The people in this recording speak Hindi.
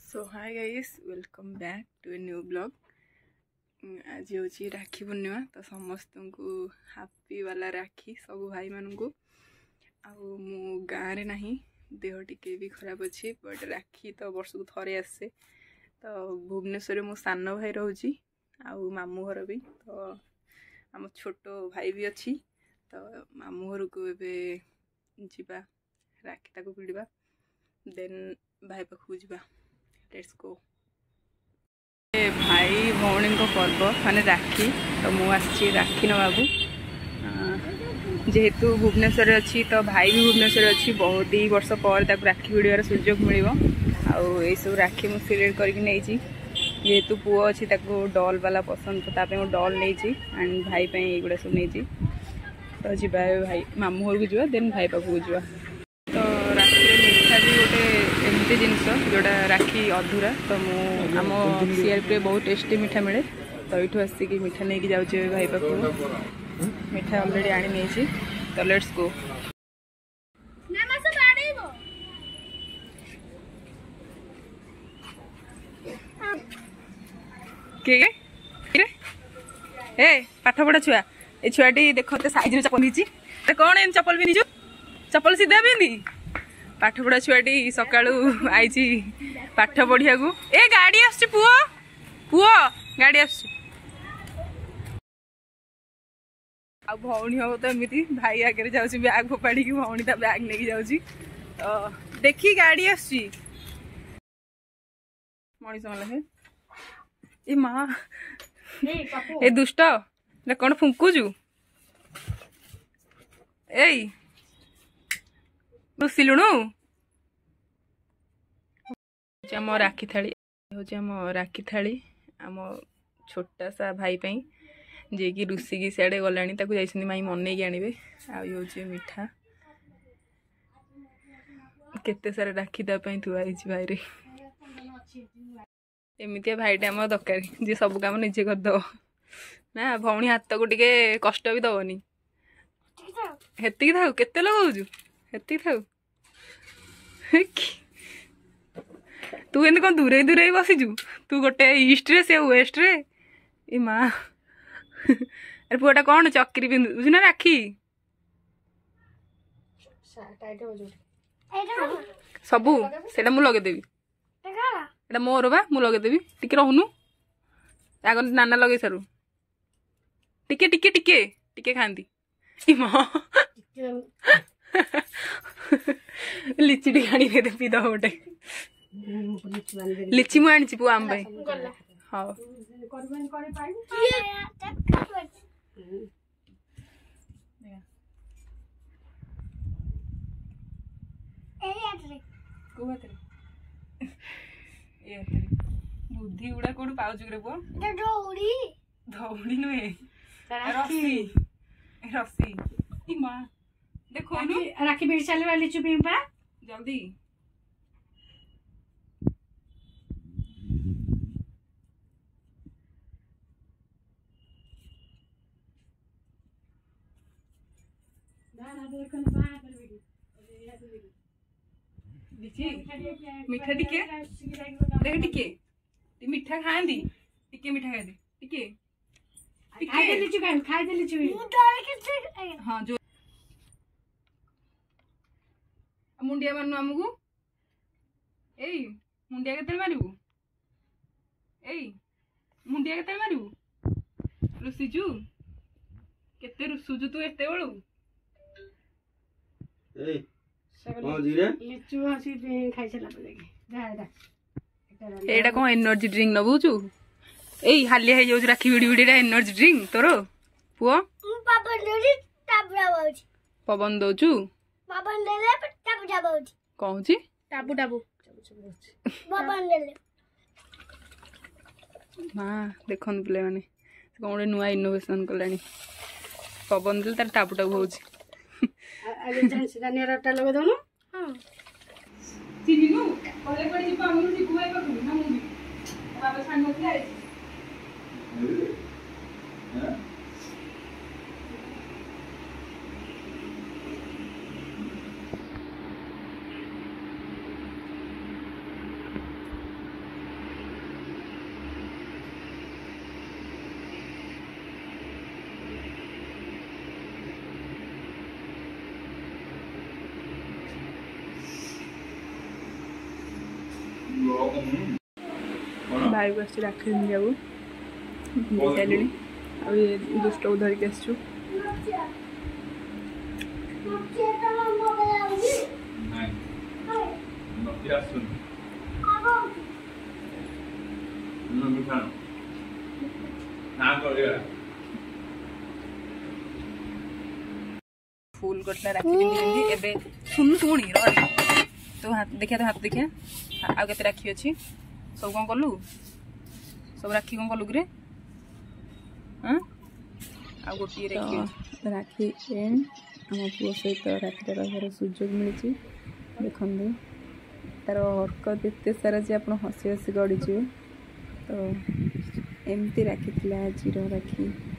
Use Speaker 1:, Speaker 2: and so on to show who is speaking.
Speaker 1: So hi guys, welcome back to a new blog. आज हूँ राखी पूर्णिमा, तो समस्त को हापी वाला राखी सब भाई मानू। मु गाँव रे नहीं, देह टिके भी खराब अच्छी, बट राखी तो वर्ष को थरे आसे। तो भुवनेश्वर मो सान भाई रोची, आउ मामू घर भी, तो आम छोट भाई भी अच्छी। तो मामू घर को एबे जीवा राखी ताको भिड़वा, देन भाई पाखु जीवा। Let's go. भाई भौणी पर्व माने राखी, तो मुझे राखी नवाबू जेहेतु भुवनेश्वर अच्छी, तो भाई भी भुवनेश्वर अच्छी। बहुत ही वर्ष पर राखी भिड़वार सुजोग मिल सब राखी मुझे सिलेक्ट करके जेहेतु पुओ अच्छी डॉल वाला पसंद, तो तापे डॉल नहीं एंड भाई ये सब नहीं। तो जीवा भाई मामू घर को जीवा, देन भाई पाखु जीवा। तो राखी मिठा भी गोटे एमती जिनस जोड़ा राखी अधूरा, तो आम सीआरपी बहुत टेस्टी मिठा मिले। तो ये आसिक मिठा नहीं जाऊे भाई पाखु, मिठा अलरेडी आनी नहीं। तो लेट्स गो। ए पाठ पढ़ा छुआ, ये छुआटी देखते साइज चपल कौन एम चपल भी चपल सीधा पिंधि पाठ पढ़ा छुआटी सकाळू आईची पाठ पढ़िया को। ए गाड़ी आसुची पुओ पुओ गाड़ी आसुची। आ भौणी हम तो एमती भाई आगे जाऊँ बैग फोपाड़ी की, भौणी ता बैग लेके जाऊँगी। तो देखी गाड़ी आसुची मनीष माला ए माँ ए दुष्ट कौन फुंकुचु ए रुसिलुणु। आम राखी थाली हूँ आम राखी थाली आम छोटा सा भाई पाई जे कि रुसिकी सियाड़े गलानी, ताकू जाइछन्ती माई मनईकी आनिबे। आ ये मिठा केते सारा राखी तापाई थुआई भाई रे। एमती भाईटे आम दरकार जी सब काम निजे करदब ना। भौणी हाथ को टिके कष्ट भी दबनी। हेतिकी थाऊ केते लगाउछु हेतिकी थाऊ। तू एमती कौन दूरे दूरे बसीचु? तू गोटे ईस्ट रे से वेस्ट रे। ए माँ अरे पुआटा कौन चक्री पिंधु बुझु ना राखी सबू सेटा मु लगेदेवी। एटा मोर बा मु लगेदेवी। टिके रहनु आग नाना लगे सारू टिके टिके टिके टिके खाती। लिची टी आनी पीद गोटे लिची मु आनी पुआ आम भाई। हाँ बुद्धि गुड़ा कौन पाउच पुआ दौड़ी नुहे रस्सी रस्सी। माँ देखो राखी भिड़ चले वाली चुपा जल्दी। मिठा टिके देख टिके मिठा खाती टिके मिठा खाई टिके हाँ जो मुंडिया मारनु आमको ए मुंडिया के मारू ए मुंडिया के मारू रुसीचु केते रुसुचु तू एते बळू ए एटा कौन एनर्जी ड्रिंक नबुचु? ए हालिया है जो राखी भिड़ी भिड़ी एनर्जी ड्रिंक तोर पुओ पवन दौचु कहूँ टाबू टाबू हाँ देखन पे मैंने कौन गोटे नुआ इनोवेशन कलानी। पवन देले तार टाबू टाबू होची। लगे दौनु चिन्नु कले पड़ी जीव हम जी बुआई पाखु ना मु भी बाबा छान नथिला भाई को आसी राखी पिंधिया सारे आ दुष्ट को धरिक आसचु फुल कटला राखी पिंधि एबे सुन शुणी रही तो हाथ देखिया तो हाथ देखिया आ केते राखी अछि सब कौन कलु सब राखी कौन कलु रे हाँ आ गोटी राखी एंड आम पुओ सहित राखी रहार सुजोग मिली देखु तार हरकत एत सारा जे आप हसी हसी गड़ीजे तो एमती राखी आज राखी